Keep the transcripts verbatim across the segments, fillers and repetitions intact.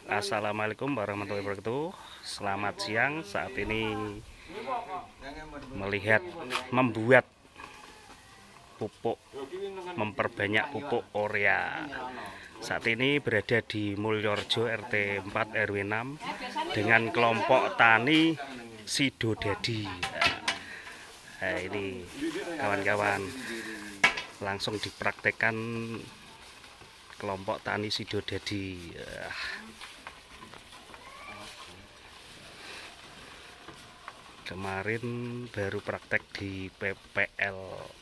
Assalamualaikum warahmatullahi wabarakatuh. Selamat siang. Saat ini melihat membuat pupuk, memperbanyak pupuk urea. Saat ini berada di Mulyorejo R T empat R W enam dengan kelompok tani Sidodadi. Nah, ini kawan-kawan langsung dipraktekkan kelompok tani Sidodadi. Kemarin baru praktek di P P L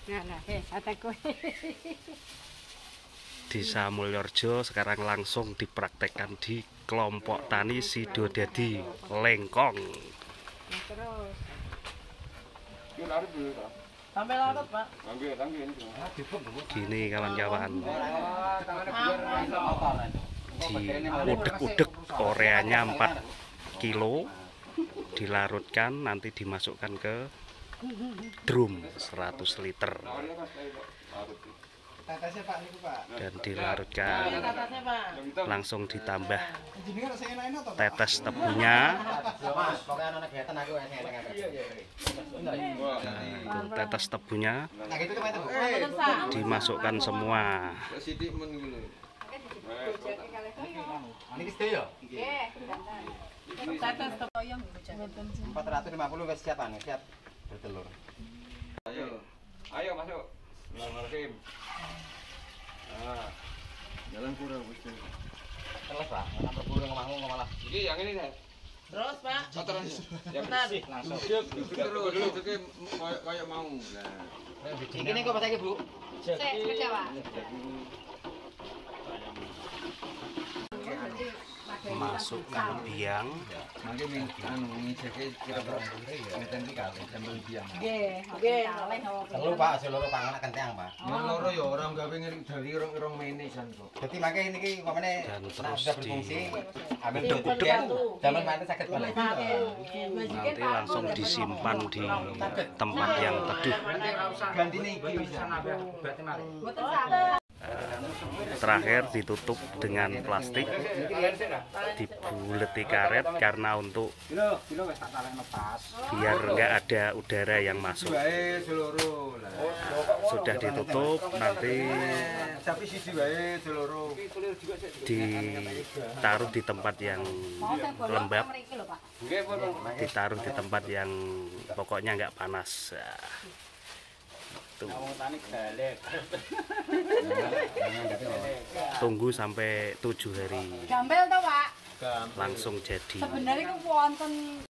Desa Mulyorejo, sekarang langsung dipraktekkan di kelompok tani Sidodadi Lengkong. Gini kawan-kawan, di udek-udek ureanya empat kilo, dilarutkan, nanti dimasukkan ke drum seratus liter dan dilarutkan, langsung ditambah tetes tebunya. Nah, tetes tebunya dimasukkan semua. empat ratus lima puluh wes siap anu, siap bertelur. Ayo, ayo masuk. Bismillahirrahmanirrahim. Nah, jalan kurang pasti. Terus Pak, ana berburu ngomong malah. Iki yang ini saya. Terus Pak. Kotoran. Yang bersih langsung. Terus dulu iki kayak mau. Nah. Iki ning kok saiki, Bu? Cek kerja, Pak. Masukkan biang, Mangke ning anu ngijeke kira-kira ngeten iki kali jambel biang. Nggih, nggih, oleh Telu Pak, seluruh panganan kenteang, Pak. Yang loro ya ora gawe ngiring dari rong-rong mene jan kok. Dadi mangke niki umpamane dan nek terus sudah berfungsi, ambil di- dua kudian, damen mantep saged balik. nanti langsung disimpan di tempat yang teduh. Gantine iki bisa. Terakhir ditutup dengan plastik, dibuleti karet karena untuk biar enggak ada udara yang masuk. Wae seluruh. Sudah ditutup, nanti Tapi siji wae seluruh. ditaruh di tempat yang lembab, ditaruh di tempat yang pokoknya nggak panas. Tuh. Tunggu sampai tujuh hari Gambel toh, Pak. langsung jadi. Sebenarnya ku wonten